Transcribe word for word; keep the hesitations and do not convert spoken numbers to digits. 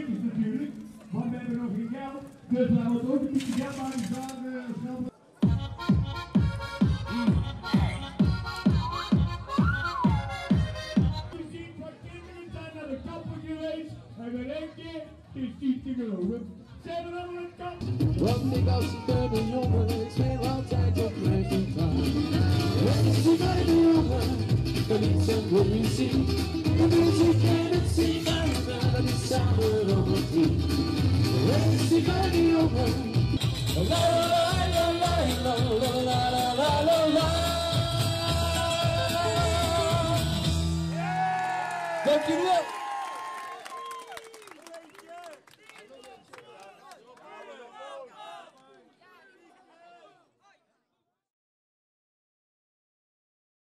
uurtjes natuurlijk, want we hebben nog geen geld. Dus we moeten ook een beetje geld maken, daar uh, snel. Je ziet wat kinderen zijn naar de kapper geweest en we denken, het is niet te geloven. Ze hebben allemaal een kap. Want ik als een kleine jongen, ik speel altijd op mijn gitaar. En ik zie bij de jongen, dat is een goede zin. De muziek en het zingen, dat is samen op het team. En ik zie bij de jongen, la la la la la la la la la la. Dank jullie wel.